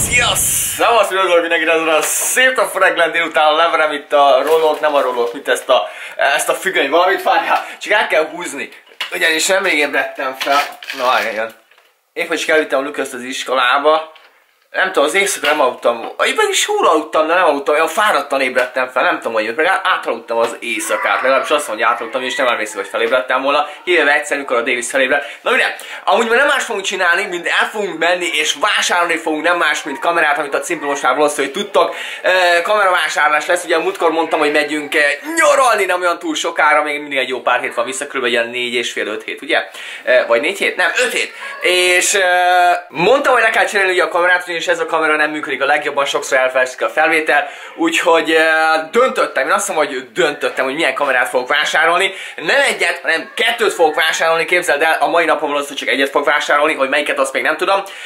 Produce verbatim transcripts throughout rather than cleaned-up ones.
Szavasz, üdvözlök mindenkit ezen a szép nap reggel délután leverem itt a rollót, nem a rollót, mint ezt a, ezt a függöny, valamit várjál, csak át kell húzni, ugyanis nemrég ébredtem fel, na álljon, épp hogy is elvittem a Luközt az iskolába, nem tudom, az éjszaka nem aludtam, meg is húra aludtam, de nem aludtam, olyan fáradtan ébredtem fel, nem tudom, hogy meg átaludtam az éjszakát, legalábbis azt mondja, hogy átaludtam, és nem emlékszem, hogy felébredtem volna, hívve egyszer, mikor a Davis felébredt. Na minden, amúgy már nem más fogunk csinálni, mint el fogunk menni, és vásárolni fogunk, nem más, mint kamerát, amit a címről most már valószínűleg tudtok. E, kameravásárlás lesz, ugye múltkor mondtam, hogy megyünk nyaralni, nem olyan túl sokára, még mindig egy jó pár hét van vissza, kb. Ilyen négy és fél, öt hét, ugye? E, vagy négy hét? Nem, öt hét. És e, mondtam, hogy le kell cserélni ugye a kamerát, és ez a kamera nem működik a legjobban, sokszor elfelejtszik a felvétel, úgyhogy uh, döntöttem, én azt mondom, hogy döntöttem, hogy milyen kamerát fogok vásárolni. Nem egyet, hanem kettőt fogok vásárolni, képzeld el, a mai napon valószínűleg csak egyet fogok vásárolni, hogy melyiket azt még nem tudom. Uh,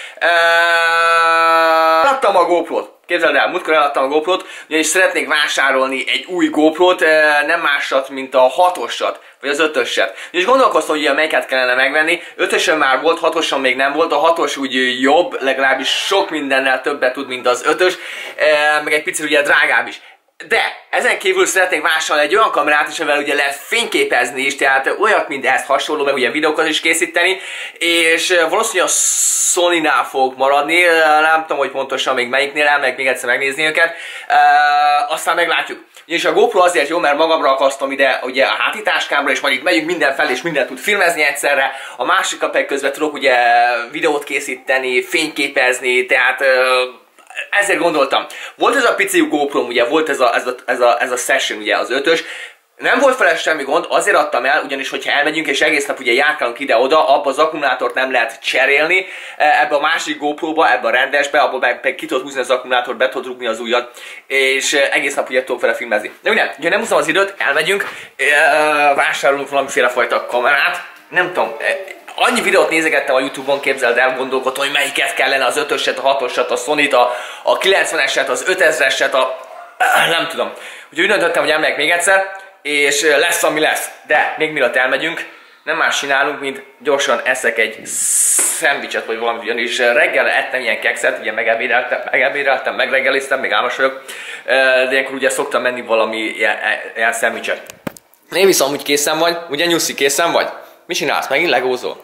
Adtam a GoPro-t. Képzeld el, múltkor eladtam a GoPro-t, ugyanis szeretnék vásárolni egy új GoPro-t, nem másat, mint a hatosat, vagy az ötöset. És gondolkoztam, hogy ugye melyiket kellene megvenni, ötösen már volt, hatoson még nem volt, a hatos úgy jobb, legalábbis sok mindennel többet tud, mint az ötös, meg egy picit ugye drágább is. De ezen kívül szeretnék vásárolni egy olyan kamerát is, amivel ugye lehet fényképezni is, tehát olyat, mint ehhez hasonló, meg ugye videókat is készíteni, és valószínűleg a Sony-nál fogok maradni, nem tudom, hogy pontosan még melyiknél, meg még egyszer megnézni őket, e, aztán meglátjuk. És a GoPro azért jó, mert magamra akasztom ide ugye a hátitáskámra, és majd itt megyünk mindenfelé, és mindent tud filmezni egyszerre. A másik pedig közben tudok ugye videót készíteni, fényképezni, tehát ezért gondoltam. Volt ez a pici GoPro, ugye volt ez a, ez a, ez a, ez a Session, ugye az ötös. Nem volt vele semmi gond, azért adtam el, ugyanis hogyha elmegyünk és egész nap ugye járkálunk ide-oda, abba az akkumulátort nem lehet cserélni, ebbe a másik GoPro-ba, ebbe a rendesbe, abba meg, meg ki tudod húzni az akkumulátort, be tudod rúgni az ujjat, és egész nap ugye tudok vele filmezni. De ugye, ugye nem húzom az időt, elmegyünk, vásárolunk valamiféle fajta kamerát, nem tudom, annyi videót nézegettem a YouTube-on, képzeld el, gondolkodtam, hogy melyiket kellene, az ötöset, a hatosat, a Sony-t, a, a kilencveneset, az ötezreset, a... nem tudom. Úgyhogy úgy döntöttem, hogy elmegyek még egyszer, és lesz, ami lesz. De még mielőtt elmegyünk, nem más csinálunk, mint gyorsan eszek egy szendvicset, vagy valamit, ugyanis reggel ettem ilyen kekszet, ugye megebédeltem, megebédeltem, megreggeliztem, még álmos vagyok, de ilyenkor ugye szoktam menni valami ilyen, ilyen szendvicset. Én viszont úgy készen vagy, ugye Nyuszi, készen vagy? Mi csinálsz? Megint legózol?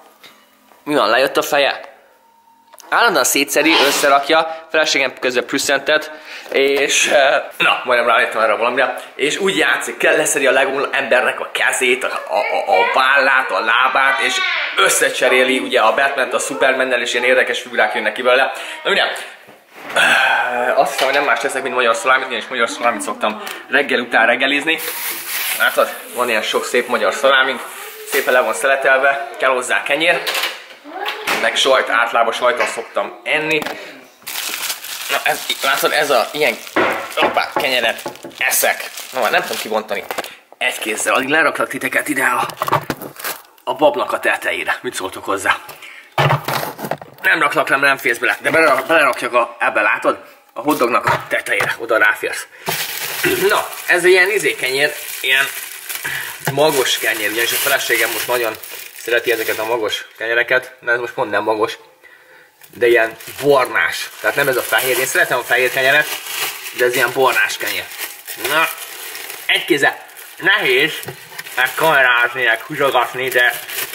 Mi van, lejött a feje? Állandóan szétszeri, összerakja, feleségem közben prüsszentett, és na, majdnem rájöttem erre valamire, és úgy játszik, kell leszedi a legó embernek a kezét, a, a, a vállát, a lábát, és összecseréli ugye a Batman-t a Superman-nel, és ilyen érdekes figurák jönnek ki belőle. Na minden, azt hiszem, hogy nem más teszek, mint magyar szalámit, és magyar szalámit szoktam reggel után reggelizni. Látod, van ilyen sok szép magyar szalámink, szépen le van szeletelve, kell hozzá kenyér, meg sajt, általában sajtot szoktam enni. Na, ez, látod, ez a ilyen apát kenyeret eszek. Na, már nem tudom kibontani. Egy kézzel, addig leraklak titeket ide a, a babnak a tetejére. Mit szóltok hozzá? Nem raklak, nem, nem férsz bele, de belerak, belerakjak a, ebbe, látod? A hotdognak a tetejére, oda ráférsz. Na, ez ilyen izé kenyér, ilyen magos kenyér, ugyanis a feleségem most nagyon szereti ezeket a magos kenyereket, de ez most pont nem magos, de ilyen bornás. Tehát nem ez a fehér, én szeretem a fehér kenyeret, de ez ilyen bornás kenyér. Na, egy kézzel nehéz megkamerázni, meg húzogatni, de...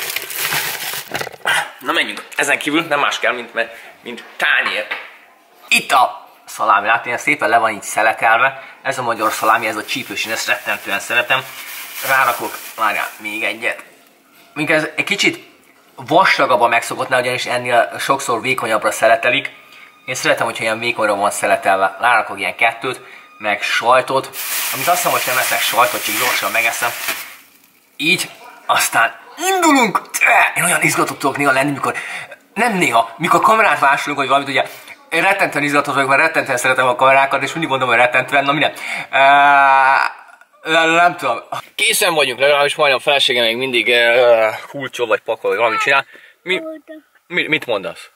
Na menjünk, ezen kívül nem más kell, mint, mint tányér. Itt a szalámi, látni, szépen le van így szeletelve. Ez a magyar szalámi, ez a csípős, én ezt rettentően szeretem. Rárakok, várjál, még egyet. Míg ez egy kicsit vastagabban megszokottnál, ugyanis ennél sokszor vékonyabbra szeletelik. Én szeretem, hogyha ilyen vékonyra van szeletelve. Rárakok ilyen kettőt, meg sajtot. Amit azt mondom, hogy nem eszek sajtot, csak gyorsan megeszem. Így, aztán indulunk! Én olyan izgatott tudok néha lenni, mikor, nem néha, mikor kamerát vásárolunk, vagy valamit, ugye, én rettentően izgatott vagyok, mert rettentően szeretem a kamerákat, és mindig mondom, hogy rettentően, na minden. Nem, nem tudom. Készen vagyunk, legalábbis majdnem a feleségem még mindig uh, kulcsol vagy pakol, vagy valamit csinál. Mi, mi, mit mondasz?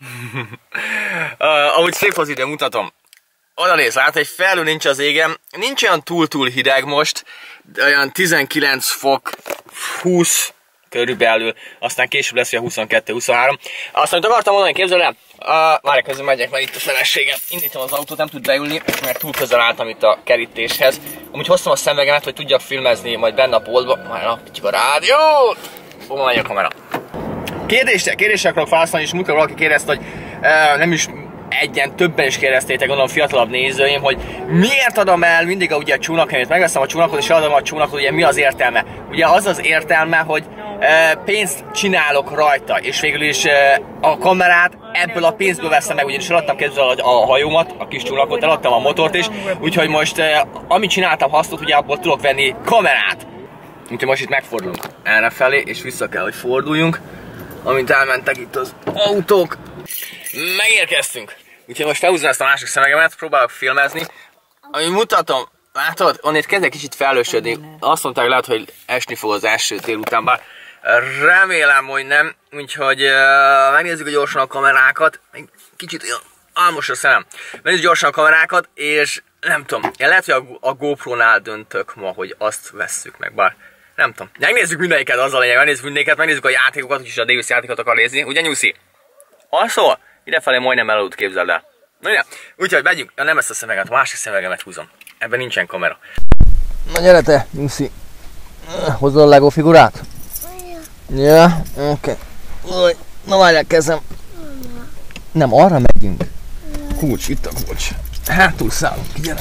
uh, ahogy szép az idő, mutatom. Oda néz, hát egy felhő nincs az égen, nincs olyan túl-túl hideg most, de olyan tizenkilenc fok, húsz körülbelül, aztán később lesz a huszonkettő huszonhárom. Azt, amit akartam mondani, képzeld el, uh, várj, közben megyek, mert itt a feleségem. Indítom az autót, nem tud beülni, mert túl közel álltam itt a kerítéshez. Amúgy hoztam a szemüvegemet, hogy tudjak filmezni majd benne a boltba. Már napítjuk a rádiót! Hol megy a kamera? Kérdésre, kérdésre akarok válaszolni, és múltkor valaki kérdezte, hogy uh, nem is egyen, többen is kérdeztétek, gondolom fiatalabb nézőim, hogy miért adom el mindig a, ugye a csónakemét, megveszem a csónakot és adom a csónakot, ugye mi az értelme? Ugye az az értelme, hogy e, pénzt csinálok rajta, és végül is e, a kamerát ebből a pénzből veszem meg, ugyanis eladtam kézzel a hajómat, a kis csónakot, eladtam a motort is, úgyhogy most e, amit csináltam hasznot, ugye abból tudok venni kamerát. Úgyhogy most itt megfordulunk errefelé, és vissza kell, hogy forduljunk, amint elmentek itt az autók. Megérkeztünk! Úgyhogy most felhúzom ezt a másik szemegemet, próbálok filmezni. Ami mutatom, látod, onnét kezdek kicsit felősödni. Azt mondták, lehet, hogy esni fog az első délután, bár remélem, hogy nem. Úgyhogy uh, megnézzük gyorsan a kamerákat. Kicsit olyan álmos a szemem. Megnézzük gyorsan a kamerákat, és nem tudom, én lehet, hogy a, a GoPro-nál döntök ma, hogy azt vesszük meg, bár nem tudom. Megnézzük mindegyiket, az a lényeg, megnézzük mindegyiket, megnézzük a játékokat, úgyis a Davis játékot akar nézni. Ugye, Nyuszi? Alszol? Idefelé majdnem elaludt, képzeld el. Na ugye, úgyhogy megyünk, ja, nem ezt a szemeget, a másik szemegemet húzom. Ebben nincsen kamera. Na gyere te, Nyuszi. Hozzad a Lego figurát? Ja, oké. Okay. Na várjál, kezem. Nem, arra megyünk. Kulcs, itt a kulcs. Hátul szállunk, gyere.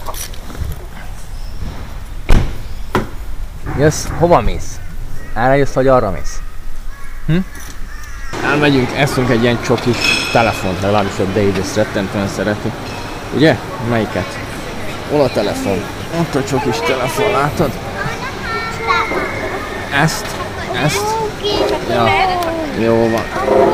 Jössz, hova mész? Erre jössz, vagy arra mész? Hm? Elmegyünk, eszünk egy ilyen csokis telefont, legalábbis a Davis rettentően szereti. Ugye? Melyiket? Hol a telefon? Ott a csokis telefon, látod? Ezt, ezt. Ja, jó van.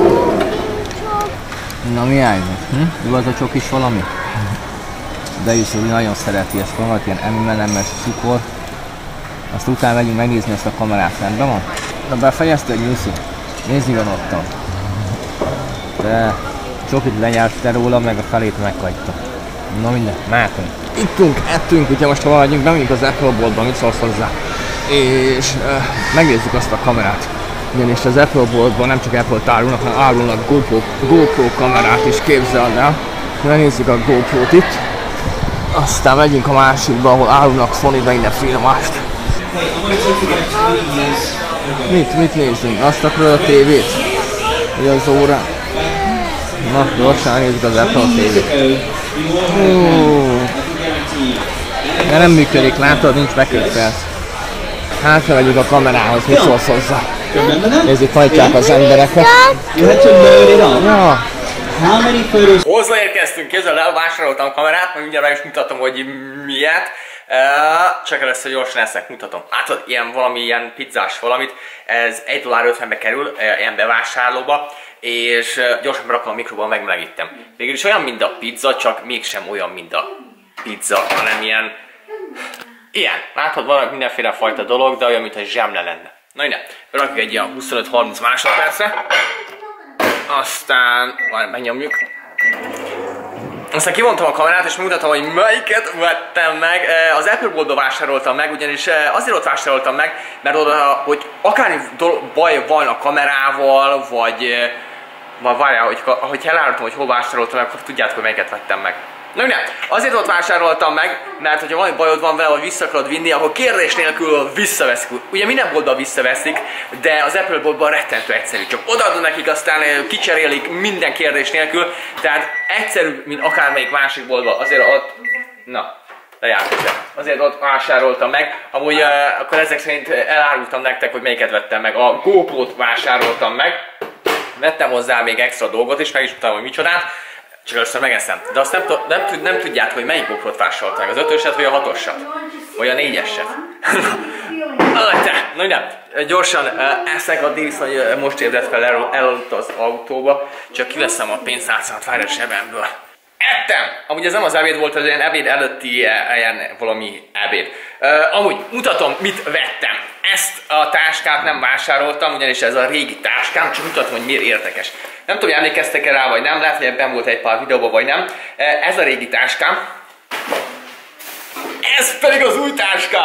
Na mi helyzet? Hm? Jó az a csokis valami? Davis nagyon szereti ezt, van ilyen em and em-es cukor. Azt utána megyünk megnézni ezt a kamerát, rendben van? Na befejezted, Nyuszi? Nézd, mi van ottan. De csokit lenyelted róla, meg a felét meghagyta. Na minden, mehetünk. Ittunk, ettünk, ugye most hova megyünk, bemegyünk az Apple boltba, mit szólsz hozzá. És uh, megnézzük azt a kamerát. Ugyanis az Apple boltban nem csak Apple-t árulnak, hanem árulnak GoPro, GoPro kamerát is, képzeld el. Megnézzük a GoPro-t itt. Aztán megyünk a másikba, ahol árulnak Sony, de mindenféle mást. Mit, mit nézzünk? Azt akarod a tévét? Vagy az órán? Na, gyorsan nézzük az Apple tévét. De nem működik, látod? Nincs bekötve. Hátra megyünk a kamerához, mit szólsz hozzá? Nézzük, hajtják az embereket. Ja. Hozzáérkeztünk, kézzel elvásároltam a kamerát, majd mindjárt meg is mutatom, hogy miért. Uh, csak először gyorsan eszek, mutatom. Látod, ilyen valami, ilyen pizzás valamit, ez egy dollár ötvenbe kerül, uh, ilyen bevásárlóba, és uh, gyorsan berakom a mikróban, megmelegítem. Végül is olyan, mint a pizza, csak mégsem olyan, mint a pizza, hanem ilyen... Ilyen, látod, van mindenféle fajta dolog, de olyan, mintha zsemle lenne. Na ide, berakjuk egy ilyen huszonöt-harminc másodpercre, aztán majd megnyomjuk. Aztán kivontam a kamerát és mutatom, hogy melyiket vettem meg. Az Apple boltba vásároltam meg, ugyanis azért ott vásároltam meg, mert oda, hogy akármi baj van a kamerával, vagy, vagy várjál, hogy, hogy elárultam, hogy hol vásároltam meg, akkor tudjátok, hogy melyiket vettem meg. Na minden, azért ott vásároltam meg, mert hogyha valami bajod van vele, hogy vissza akarod vinni, akkor kérdés nélkül visszaveszik. Ugye minden boltban visszaveszik, de az Apple boltban rettentő egyszerű. Csak odaadod nekik, aztán kicserélik minden kérdés nélkül. Tehát egyszerűbb, mint akármelyik másik boltban. Azért ott... Na, lejárt ezzel. Azért ott vásároltam meg. Amúgy uh, akkor ezek szerint elárultam nektek, hogy melyiket vettem meg. A GoPro-t vásároltam meg. Vettem hozzá még extra dolgot, és meg is mutatom, hogy micsodát. Csak először megeszem. De azt nem, nem, nem, nem tudjátok, hogy melyik GoPro-t vásároltam meg. Az ötöset vagy a hatossat? Vagy a négyeset? Na nem, gyorsan uh, eszek, a Davis uh, most ébredt fel, el, elaludt az autóba. Csak kiveszem a pénztárcámat, várj a zsebemből. Ettem! Amúgy ez nem az ebéd volt, az ilyen ebéd előtti ilyen valami ebéd. Uh, amúgy mutatom, mit vettem. Ezt a táskát nem vásároltam, ugyanis ez a régi táskám, csak mutatom, hogy miért érdekes. Nem tudom, hogy emlékeztek-e rá, vagy nem, lehet, hogy ebben volt egy pár videóban, vagy nem. Ez a régi táskám. Ez pedig az új táskám!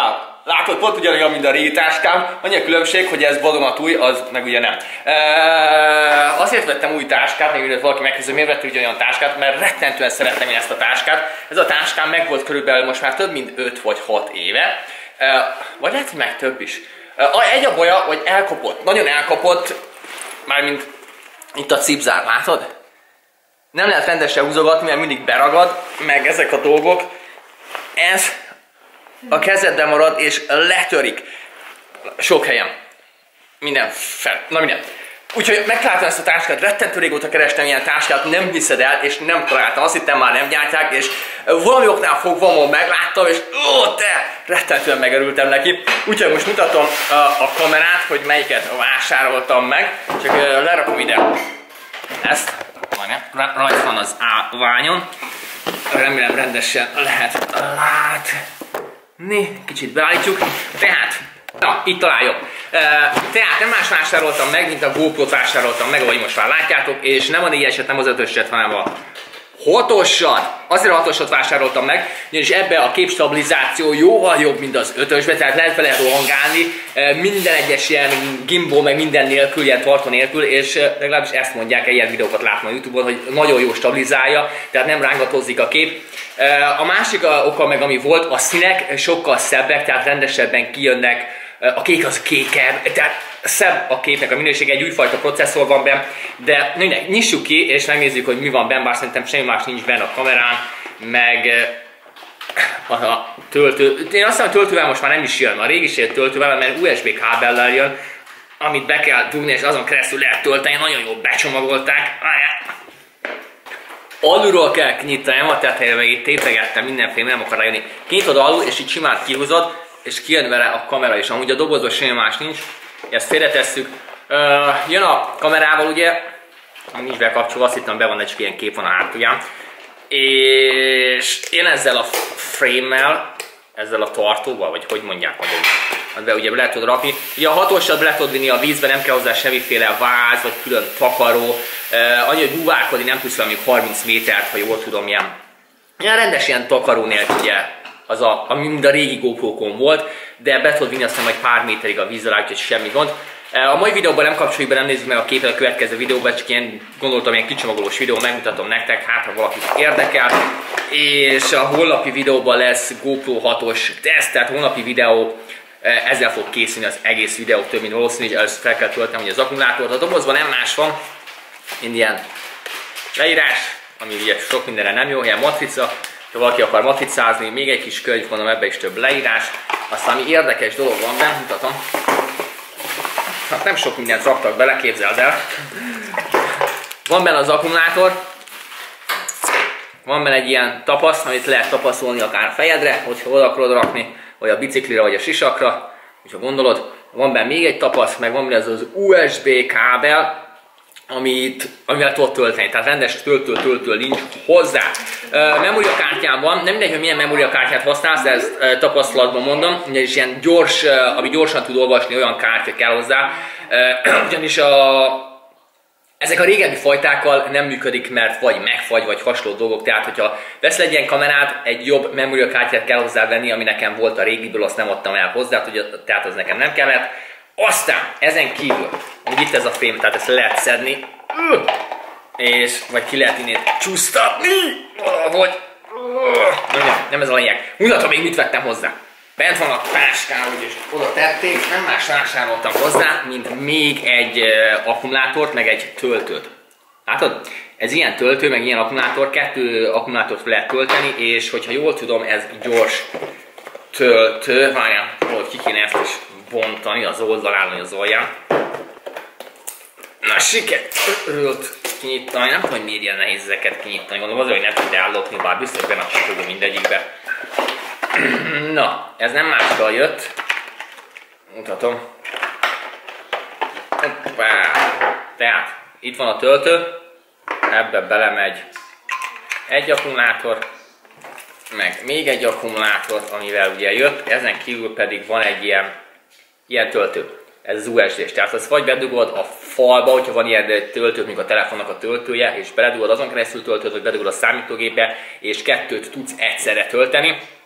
látod, pont ugyanolyan, mint a régi táskám, annyi a különbség, hogy ez vadonatúj, az meg ugye nem. E, azért vettem új táskát, még ugye valaki megkérdezi, miért vettem ugyanolyan táskát, mert rettentően szerettem én ezt a táskát. Ez a táskám meg volt körülbelül most már több mint öt vagy hat éve, e, vagy lehet, hogy meg több is. E, egy a baja, hogy elkopott, nagyon elkopott, mármint itt a cipzár, látod? Nem lehet rendesen húzogatni, mert mindig beragad, meg ezek a dolgok. Ez a kezedben marad és letörik. Sok helyen. Minden fel. Na minden. Úgyhogy megtaláltam ezt a táskát, rettentő régóta kerestem ilyen táskát, nem hiszed el, és nem találtam. Azt hittem már nem gyártják, és valami oknál fogva ma megláttam, és ó, te! Rettentően megörültem neki. Úgyhogy most mutatom a, a kamerát, hogy melyiket vásároltam meg. Csak lerakom ide ezt. Rajta van az állványon. Remélem rendesen lehet látni. Kicsit beállítjuk. Tehát, na, itt találjuk. Tehát nem más vásároltam meg, mint a GoPro-t vásároltam meg, ahogy most már látjátok, és nem a négyeset, nem az ötöset, hanem a hatosat. Azért a hatosat vásároltam meg, ugyanis ebbe a képstabilizáció jóval jobb, mint az ötösbe, tehát lehet vele rohangálni minden egyes ilyen gimbal, meg minden nélkül, ilyen tartó nélkül, és legalábbis ezt mondják, ilyen videókat látom a YouTube-on, hogy nagyon jó stabilizálja, tehát nem rángatózik a kép. A másik oka meg, ami volt, a színek sokkal szebbek, tehát rendesebben kijönnek, a kék az kékebb, tehát szebb a képnek a minősége, egy újfajta processzor van benne, de mindegy, nyissuk ki és megnézzük, hogy mi van benne, bár szerintem semmi más nincs benne a kamerán, meg a töltő. Én azt hiszem, a töltővel most már nem is jön, a régi is jött töltővel, mert u es bé kábellel jön, amit be kell dugni, és azon keresztül lehet tölteni, nagyon jól becsomagolták. Alulról kell kinyitani, nem a tetejére, meg itt tétegettem mindenféle, nem akar rájönni. Kinyitod alul, és így simán kihúzod, és kijön vele a kamera is. Amúgy a dobozban semmi más nincs, ezt félretesszük. Uh, jön a kamerával, ugye, nincs bekapcsolva, azt hittem, be van, egy csak ilyen kép van a hátulján. És én ezzel a frame-mel, ezzel a tartóval, vagy hogy mondják magam, be ugye be lehet tudod rakni. Ugye a hatosat be lehet tudod vinni a vízbe, nem kell hozzá semmiféle váz, vagy külön takaró. Uh, annyi, hogy búvárkodni nem tudsz valami harminc métert, ha jól tudom, ilyen, ilyen rendes ilyen takaró nélkül, ugye. Az a, ami mind a régi GoPro-kon volt, de be tudod vinni aztán majd pár méterig a víz alá, úgyhogy semmi gond. A mai videóban nem kapcsoljuk be, nem nézzük meg a képet a következő videóban, csak ilyen gondoltam, ilyen kicsomagolós videó, megmutatom nektek, hát ha valakit érdekel. És a holnapi videóban lesz GoPro hatos teszt, tehát holnapi videó, ezzel fog készülni az egész videó, több mint valószínű, hogy először fel kell tölteni, hogy az akkumulátort. A dobozban nem más van, mint ilyen leírás, ami ugye sok mindenre nem jó, ilyen matrica. Ha valaki akar matricázni, még egy kis könyv, mondom, ebbe is több leírás. Aztán ami érdekes dolog van benne, mutatom. Hát nem sok mindent raktak bele, képzeld el. Van benne az akkumulátor. Van benne egy ilyen tapasz, amit lehet tapaszolni akár a fejedre, hogyha oda akarod rakni, vagy a biciklire, vagy a sisakra, hogyha gondolod. Van benne még egy tapasz, meg van benne az az u es bé kábel, amit, amivel tudod tölteni, tehát rendes töltő-töltő nincs hozzá. Uh, memóriakártyám van, nem mindegy, hogy milyen memóriakártyát használsz, de ezt uh, tapasztalatban mondom, ugyanis ilyen gyors, uh, ami gyorsan tud olvasni, olyan kártya kell hozzá, uh, ugyanis a, ezek a régebbi fajtákkal nem működik, mert vagy megfagy, vagy hasonló dolgok, tehát hogyha veszel egy ilyen kamerát, egy jobb memóriakártyát kell hozzá venni, ami nekem volt a régiből, azt nem adtam el hozzá, tehát az nekem nem kellett. Aztán ezen kívül, még itt ez a frame, tehát ezt lehet szedni, és vagy ki lehet innét csúsztatni, valahogy, nem ez a lényeg. Mutatom még mit vettem hozzá. Bent van a táskám, úgyis oda tették, nem más vásároltam hozzá, mint még egy uh, akkumulátort, meg egy töltőt. Látod? Ez ilyen töltő, meg ilyen akkumulátor, kettő akkumulátort lehet tölteni, és hogyha jól tudom, ez gyors töltő. Várjál, hogy ki kéne ezt is bontani az oldalán, vagy az alján. Na, sikerült kinyitani, nem tudom, hogy miért ilyen nehéz ezeket kinyitani, gondolom azért, hogy nem tudja ellopni, bár biztos benne a csapogó mindegyikbe. Na, ez nem mással jött. Mutatom. Hoppá. Tehát, itt van a töltő, ebbe belemegy egy akkumulátor, meg még egy akkumulátor, amivel ugye jött, ezen kívül pedig van egy ilyen, ilyen töltő. Ez az u es bé-s, tehát azt vagy bedugod a falba, hogyha van ilyen töltő, mint a telefonnak a töltője, és beledugod azon keresztül töltőt, vagy bedugod a számítógépbe, és kettőt tudsz egyszerre tölteni.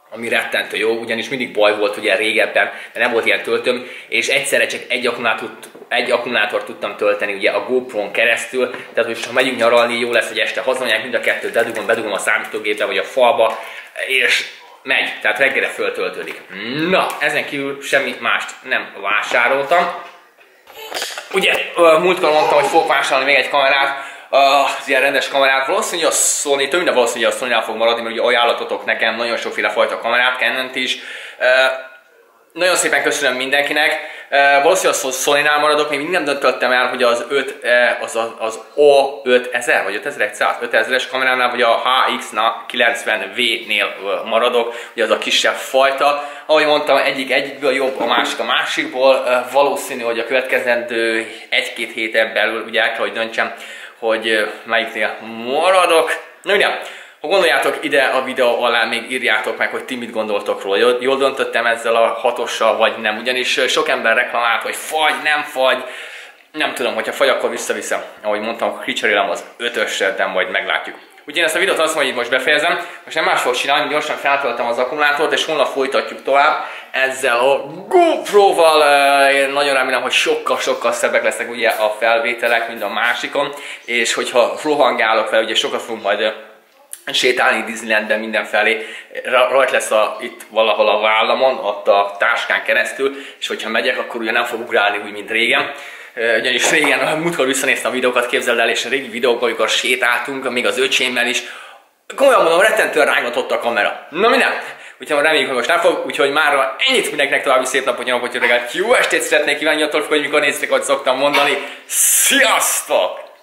ami rettentő jó, ugyanis mindig baj volt ugye régebben, de nem volt ilyen töltőm, és egyszerre csak egy akkumulátort, egy akkumulátort tudtam tölteni ugye a GoPro-n keresztül, tehát hogy ha megyünk nyaralni, jó lesz, hogy este hazamegyek, mind a kettőt bedugom, bedugom a számítógépbe vagy a falba, és megy, tehát reggelre föltöltődik. Na, ezen kívül semmi mást nem vásároltam. Ugye, múltkor mondtam, hogy fogok vásárolni még egy kamerát, az ilyen rendes kamerát, valószínűleg a Sony, több minden valószínűleg a Sony-nál fog maradni, mert ugye ajánlatotok nekem nagyon sokféle fajta kamerát, Canont is. Nagyon szépen köszönöm mindenkinek. Valószínűleg a Sony-nál maradok, még mindig nem döntöttem el, hogy az öt, az, az, az O ötezer vagy ötezer-ötezeres kameránál, vagy a H X kilencven V-nél maradok, ugye az a kisebb fajta. Ahogy mondtam, egyik egyikből jobb, a másik a másikból. Valószínű, hogy a következendő egy-két héten belül ugye el kell, hogy döntsem, hogy melyiknél maradok. Na ugye, ha gondoljátok, ide a videó alá még írjátok meg, hogy ti mit gondoltok róla. Jól döntöttem ezzel a hatossal, vagy nem. Ugyanis sok ember reklamált, hogy fagy, nem fagy. Nem tudom, hogyha fagy, akkor visszaviszem. Ahogy mondtam, kicserélem az ötösre, de majd meglátjuk. Úgyhogy én ezt a videót azt mondom, hogy most befejezem. Most nem más fogok csinálni, gyorsan feltöltem az akkumulátort, és holnap folytatjuk tovább ezzel a GoPro-val. Én nagyon remélem, hogy sokkal-sokkal szebbek lesznek ugye a felvételek, mint a másikon. És hogyha rohangálok vele, ugye sokat fogunk majd sétálni Disneylandben mindenfelé, rajt lesz a, itt valahol a vállamon, ott a táskán keresztül, és hogyha megyek, akkor ugye nem fog ugrálni úgy, mint régen. Ugyanis régen, múltkor visszanéztem a videókat, képzeld el, és a régi videókban, amikor sétáltunk, még az öcsémmel is, komolyan mondom, rettentően rángatott a kamera. Na minden, úgyhogy reméljük, hogy most nem fog, úgyhogy már ennyit mindenkinek, további szép napot, nyomok, hogy reggelt jó estét szeretnék kívánni, attól függ, hogy mikor néztek, ahogy szoktam mondani. Sziasztok!